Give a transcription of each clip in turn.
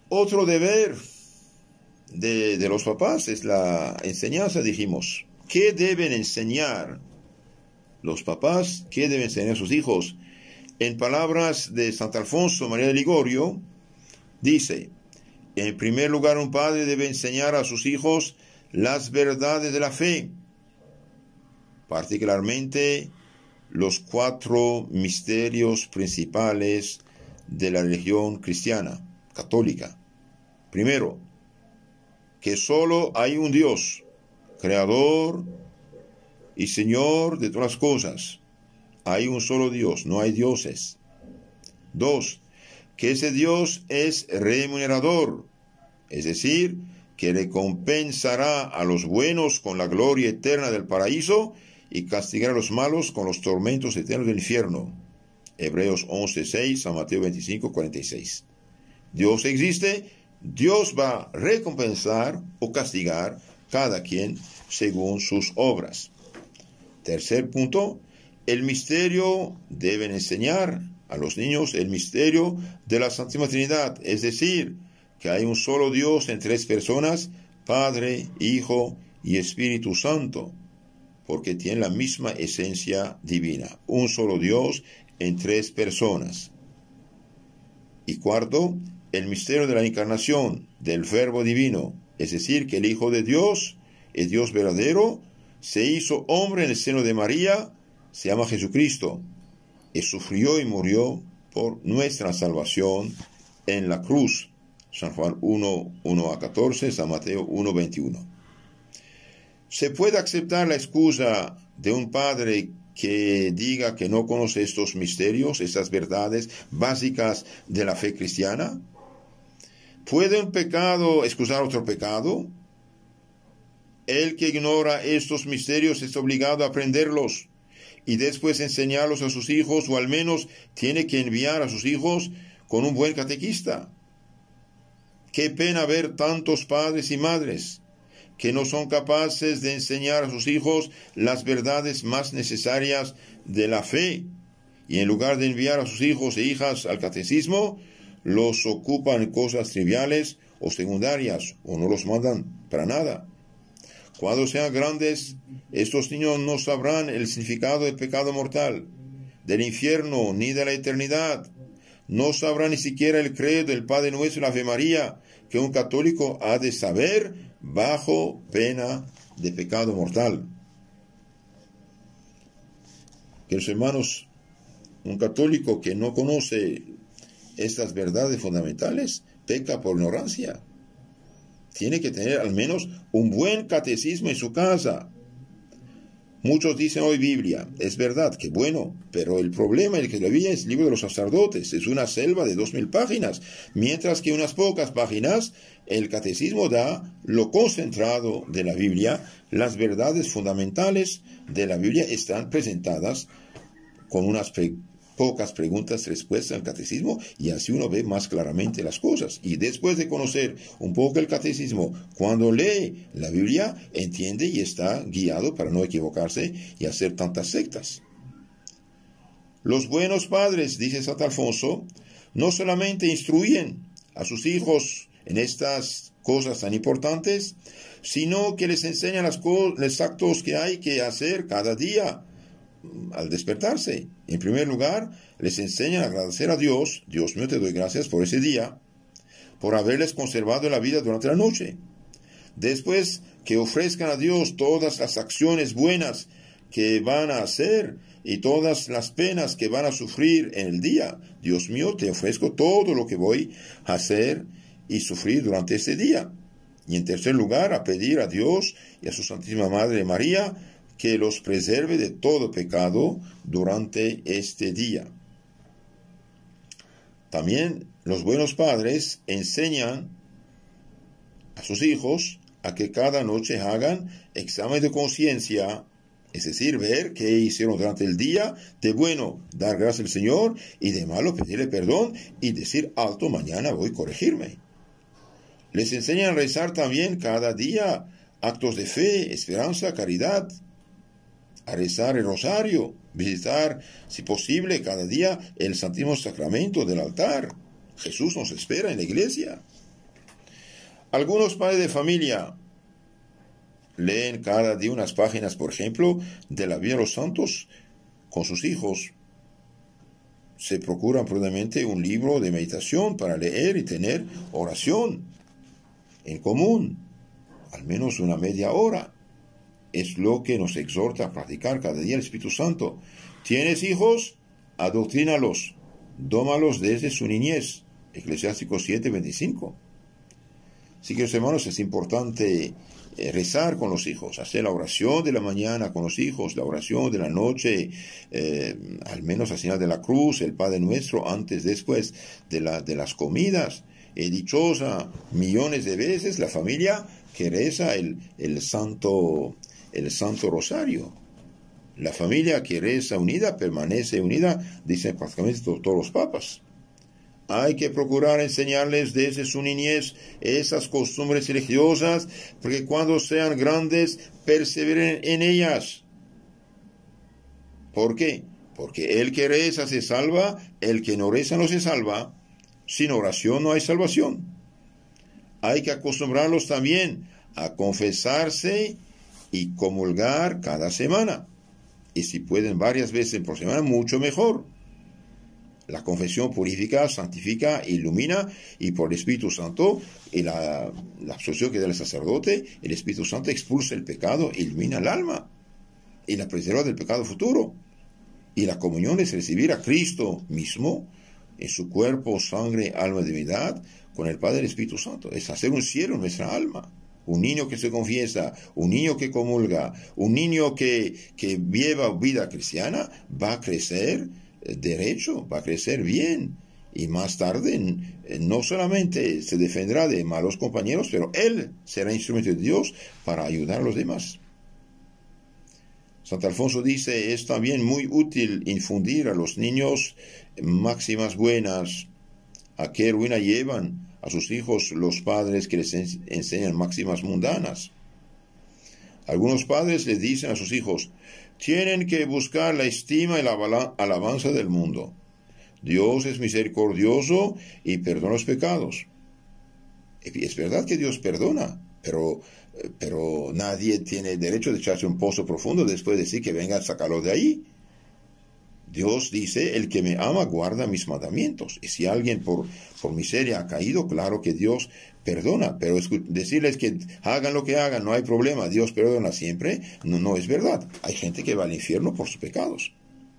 Otro deber de los papás es la enseñanza, dijimos. ¿Qué deben enseñar los papás? ¿Qué deben enseñar a sus hijos? En palabras de Santo Alfonso María de Ligorio, dice: en primer lugar, un padre debe enseñar a sus hijos las verdades de la fe, particularmente los 4 misterios principales de la religión cristiana, católica. Primero, que solo hay un Dios, creador y Señor de todas las cosas. Hay un solo Dios, no hay dioses. 2, que ese Dios es remunerador, es decir, que recompensará a los buenos con la gloria eterna del paraíso y castigará a los malos con los tormentos eternos del infierno. Hebreos 11:6, San Mateo 25:46. Dios existe, Dios va a recompensar o castigar cada quien según sus obras. Tercer punto, el misterio deben enseñar a los niños el misterio de la Santísima Trinidad, es decir, que hay un solo Dios en 3 personas, Padre, Hijo y Espíritu Santo, porque tienen la misma esencia divina, un solo Dios en 3 personas. Y cuarto, el misterio de la encarnación del Verbo divino, es decir, que el Hijo de Dios, el Dios verdadero, se hizo hombre en el seno de María, se llama Jesucristo, y sufrió y murió por nuestra salvación en la cruz. San Juan 1:1-14, San Mateo 1:21. ¿Se puede aceptar la excusa de un padre que diga que no conoce estos misterios, estas verdades básicas de la fe cristiana? ¿Puede un pecado excusar otro pecado? El que ignora estos misterios es obligado a aprenderlos y después enseñarlos a sus hijos, o al menos tiene que enviar a sus hijos con un buen catequista. Qué pena ver tantos padres y madres que no son capaces de enseñar a sus hijos las verdades más necesarias de la fe, y en lugar de enviar a sus hijos e hijas al catecismo, los ocupan en cosas triviales o secundarias, o no los mandan para nada. Cuando sean grandes, estos niños no sabrán el significado del pecado mortal, del infierno, ni de la eternidad. No sabrán ni siquiera el credo del Padre Nuestro y la Ave María, que un católico ha de saber bajo pena de pecado mortal. Queridos hermanos, un católico que no conoce estas verdades fundamentales peca por ignorancia. Tiene que tener al menos un buen catecismo en su casa. Muchos dicen hoy Biblia. Es verdad, que bueno, pero el problema es que la Biblia es el libro de los sacerdotes, es una selva de 2000 páginas, mientras que unas pocas páginas el catecismo da lo concentrado de la Biblia. Las verdades fundamentales de la Biblia están presentadas con unas pocas preguntas, respuestas al catecismo, y así uno ve más claramente las cosas. Y después de conocer un poco el catecismo, cuando lee la Biblia, entiende y está guiado para no equivocarse y hacer tantas sectas. Los buenos padres, dice Santo Alfonso, no solamente instruyen a sus hijos en estas cosas tan importantes, sino que les enseñan los actos que hay que hacer cada día al despertarse. En primer lugar, les enseñan a agradecer a Dios. Dios mío, te doy gracias por ese día, por haberles conservado la vida durante la noche. Después, que ofrezcan a Dios todas las acciones buenas que van a hacer y todas las penas que van a sufrir en el día. Dios mío, te ofrezco todo lo que voy a hacer y sufrir durante este día. Y en tercer lugar, a pedir a Dios y a su Santísima Madre María que los preserve de todo pecado durante este día. También los buenos padres enseñan a sus hijos a que cada noche hagan examen de conciencia, es decir, ver qué hicieron durante el día, de bueno dar gracias al Señor y de malo pedirle perdón y decir alto, mañana voy a corregirme. Les enseñan a rezar también cada día actos de fe, esperanza, caridad, a rezar el rosario, visitar, si posible, cada día el Santísimo Sacramento del altar. Jesús nos espera en la iglesia. Algunos padres de familia leen cada día unas páginas, por ejemplo, de la vida de los santos con sus hijos. Se procuran prudentemente un libro de meditación para leer y tener oración en común, al menos una media hora. Es lo que nos exhorta a practicar cada día el Espíritu Santo. ¿Tienes hijos? Adoctrínalos, dómalos desde su niñez. Eclesiástico 7:25. Así que, hermanos, es importante rezar con los hijos, hacer la oración de la mañana con los hijos, la oración de la noche, al menos la señal de la cruz, el Padre Nuestro, antes, después de las comidas. Dichosa millones de veces la familia que reza el Santo Rosario. La familia que reza unida permanece unida, dicen prácticamente todos los papas. Hay que procurar enseñarles desde su niñez esas costumbres religiosas, porque cuando sean grandes perseveren en ellas. ¿Por qué? Porque el que reza se salva, el que no reza no se salva. Sin oración no hay salvación. Hay que acostumbrarlos también a confesarse y comulgar cada semana. Y si pueden varias veces por semana, mucho mejor. La confesión purifica, santifica, ilumina, y por el Espíritu Santo, y la absolución que da el sacerdote, el Espíritu Santo expulsa el pecado, ilumina el alma, y la preserva del pecado futuro. Y la comunión es recibir a Cristo mismo, en su cuerpo, sangre, alma y divinidad, con el Padre y el Espíritu Santo. Es hacer un cielo en nuestra alma. Un niño que se confiesa, un niño que comulga, un niño que lleva vida cristiana, va a crecer derecho, va a crecer bien, y más tarde no solamente se defenderá de malos compañeros, pero él será instrumento de Dios para ayudar a los demás. Santo Alfonso dice: es también muy útil infundir a los niños máximas buenas. ¿A qué ruina llevan a sus hijos los padres que les enseñan máximas mundanas? Algunos padres les dicen a sus hijos: tienen que buscar la estima y la alabanza del mundo. Dios es misericordioso y perdona los pecados. Es verdad que Dios perdona, pero nadie tiene derecho de echarse un pozo profundo después de decir que venga a sacarlo de ahí. Dios dice: el que me ama guarda mis mandamientos. Y si alguien por miseria ha caído, claro que Dios perdona, pero decirles que hagan lo que hagan, no hay problema, Dios perdona siempre, no es verdad. Hay gente que va al infierno por sus pecados.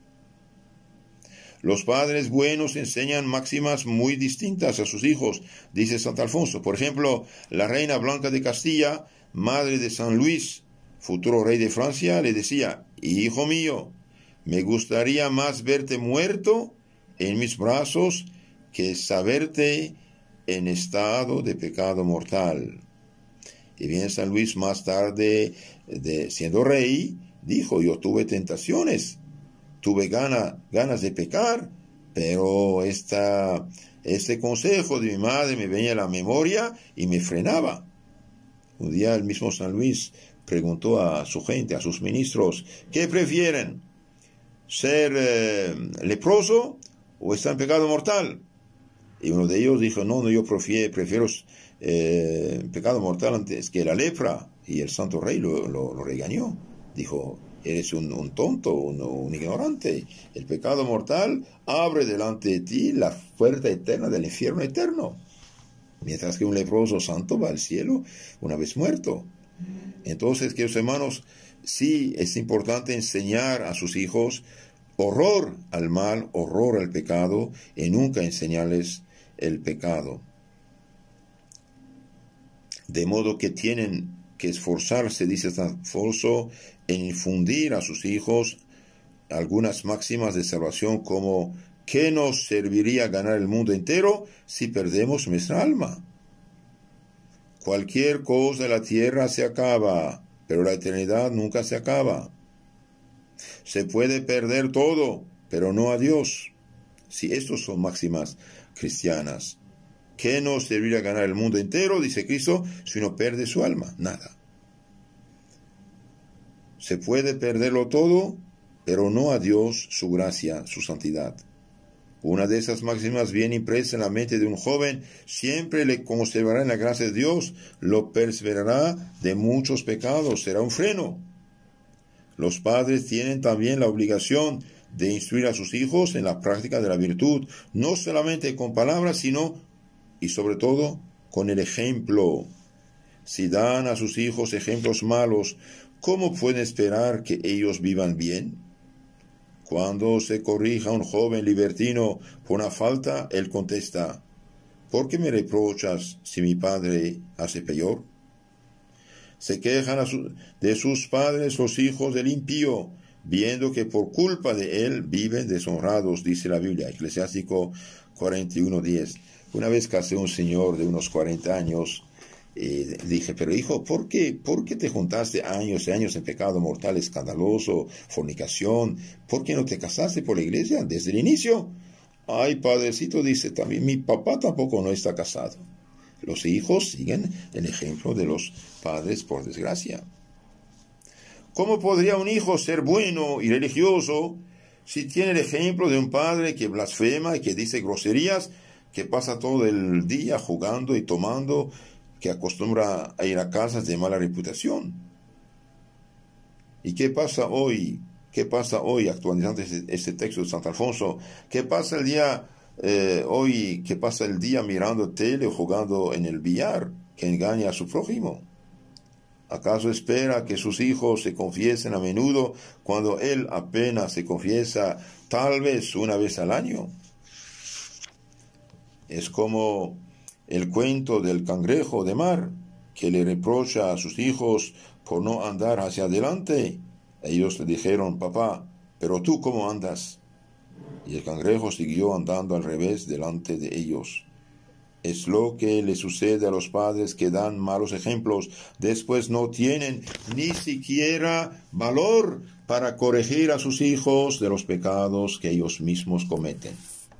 Los padres buenos enseñan máximas muy distintas a sus hijos, dice Santo Alfonso. Por ejemplo, la reina Blanca de Castilla, madre de San Luis, futuro rey de Francia, le decía: hijo mío, me gustaría más verte muerto en mis brazos que saberte en estado de pecado mortal. Y bien, San Luis más tarde, siendo rey, dijo: yo tuve tentaciones, tuve ganas de pecar, pero este consejo de mi madre me venía a la memoria y me frenaba. Un día el mismo San Luis preguntó a su gente, a sus ministros: ¿qué prefieren? ¿Ser leproso o estar en pecado mortal? Y uno de ellos dijo: no, yo prefiero pecado mortal antes que la lepra. Y el santo rey lo regañó. Dijo: eres un tonto, un ignorante. El pecado mortal abre delante de ti la puerta eterna del infierno eterno, mientras que un leproso santo va al cielo una vez muerto. Entonces, queridos hermanos, sí es importante enseñar a sus hijos horror al mal, horror al pecado, y nunca enseñarles el pecado. De modo que tienen que esforzarse, dice San Alfonso, en infundir a sus hijos algunas máximas de salvación, como: ¿qué nos serviría ganar el mundo entero si perdemos nuestra alma? Cualquier cosa de la tierra se acaba, pero la eternidad nunca se acaba. Se puede perder todo, pero no a Dios. Si estos son máximas cristianas. ¿Qué nos serviría ganar el mundo entero, dice Cristo, si uno pierde su alma? Nada. Se puede perderlo todo, pero no a Dios, su gracia, su santidad. Una de esas máximas bien impresa en la mente de un joven siempre le conservará en la gracia de Dios, lo perseverará de muchos pecados, será un freno. Los padres tienen también la obligación de instruir a sus hijos en la práctica de la virtud, no solamente con palabras, sino y sobre todo con el ejemplo. Si dan a sus hijos ejemplos malos, ¿cómo pueden esperar que ellos vivan bien? Cuando se corrija a un joven libertino por una falta, él contesta: ¿por qué me reprochas si mi padre hace peor? Se quejan de sus padres los hijos del impío, viendo que por culpa de él viven deshonrados, dice la Biblia, Eclesiástico 41:10. Una vez casé a un señor de unos 40 años, dije: pero hijo, ¿por qué te juntaste años y años en pecado mortal, escandaloso, fornicación? ¿Por qué no te casaste por la iglesia desde el inicio? Ay, padrecito, dice, también mi papá tampoco no está casado. Los hijos siguen el ejemplo de los padres, por desgracia. ¿Cómo podría un hijo ser bueno y religioso si tiene el ejemplo de un padre que blasfema y que dice groserías, que pasa todo el día jugando y tomando, que acostumbra a ir a casas de mala reputación? ¿Y qué pasa hoy? ¿Qué pasa hoy, actualizando este texto de Santo Alfonso? ¿Qué pasa el día hoy? ¿Qué pasa el día mirando tele o jugando en el billar, que engaña a su prójimo? ¿Acaso espera que sus hijos se confiesen a menudo cuando él apenas se confiesa tal vez una vez al año? Es como el cuento del cangrejo de mar, que le reprocha a sus hijos por no andar hacia adelante. Ellos le dijeron: papá, ¿pero tú cómo andas? Y el cangrejo siguió andando al revés delante de ellos. Es lo que le sucede a los padres que dan malos ejemplos. Después no tienen ni siquiera valor para corregir a sus hijos de los pecados que ellos mismos cometen.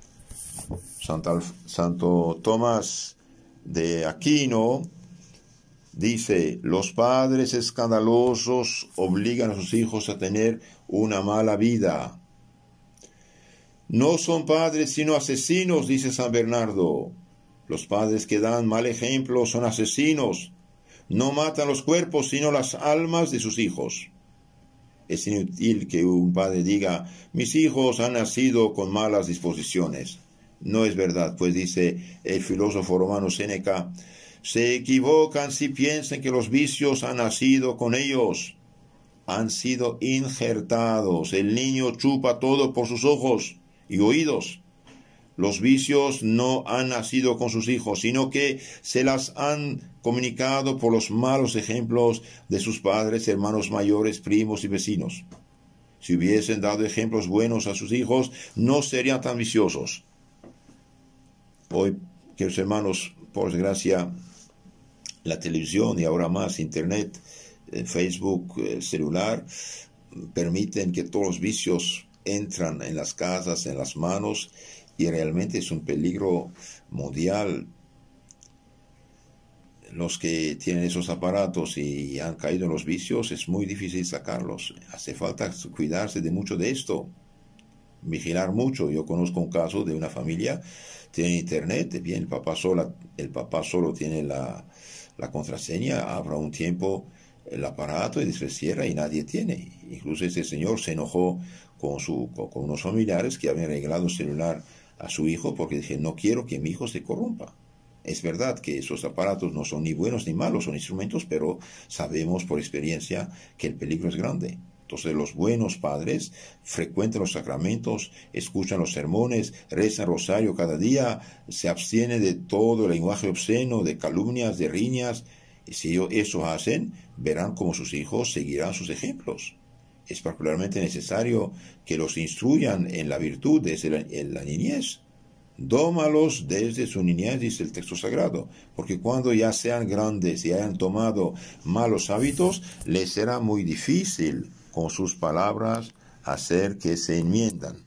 Santo Tomás de Aquino dice: los padres escandalosos obligan a sus hijos a tener una mala vida. No son padres sino asesinos, dice San Bernardo. Los padres que dan mal ejemplo son asesinos. No matan los cuerpos sino las almas de sus hijos. Es inútil que un padre diga: mis hijos han nacido con malas disposiciones. No es verdad, pues dice el filósofo romano Séneca: se equivocan si piensan que los vicios han nacido con ellos. Han sido injertados. El niño chupa todo por sus ojos y oídos. Los vicios no han nacido con sus hijos, sino que se las han comunicado por los malos ejemplos de sus padres, hermanos mayores, primos y vecinos. Si hubiesen dado ejemplos buenos a sus hijos, no serían tan viciosos. Hoy, queridos hermanos, por desgracia, la televisión y ahora más Internet, Facebook, celular, permiten que todos los vicios entran en las casas, en las manos, y realmente es un peligro mundial. Los que tienen esos aparatos y han caído en los vicios, es muy difícil sacarlos. Hace falta cuidarse de mucho de esto, vigilar mucho. Yo conozco un caso de una familia, tiene internet, bien, el papá solo tiene la contraseña, abra un tiempo el aparato y después cierra y nadie tiene. Incluso ese señor se enojó con unos familiares que habían regalado un celular a su hijo porque dije: no quiero que mi hijo se corrompa. Es verdad que esos aparatos no son ni buenos ni malos, son instrumentos, pero sabemos por experiencia que el peligro es grande. Entonces los buenos padres frecuentan los sacramentos, escuchan los sermones, rezan rosario cada día, se abstienen de todo el lenguaje obsceno, de calumnias, de riñas. Y si ellos eso hacen, verán cómo sus hijos seguirán sus ejemplos. Es particularmente necesario que los instruyan en la virtud desde la niñez. Dómalos desde su niñez, dice el texto sagrado, porque cuando ya sean grandes y hayan tomado malos hábitos, les será muy difícil con sus palabras hacer que se enmiendan.